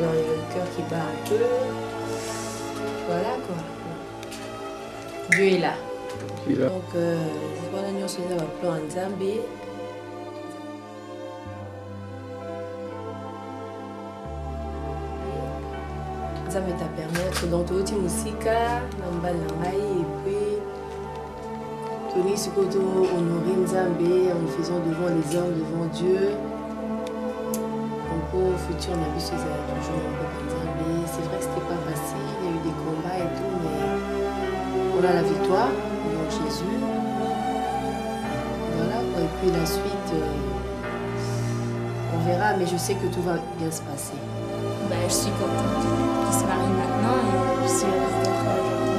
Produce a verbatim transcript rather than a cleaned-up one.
dans le cœur qui bat un peu. Voilà quoi. Dieu est là. Il est là. Donc, voilà, nous sommes dans le plan Nzambe. Nzambe t'a permettre donc tout petit musique, namba nangai et puis Tony Sikoto honorer Nzambe en faisant devant les hommes, devant Dieu. Donc au futur on a vu ce toujours Nzambe. C'est vrai que c'était pas facile, il y a eu des combats et tout, mais on a la victoire, donc Jésus. Voilà quoi. Et puis la suite, euh, on verra, mais je sais que tout va bien se passer. Bah, je suis contente qu'il se marie maintenant et je suis heureuse d'être là aujourd'hui.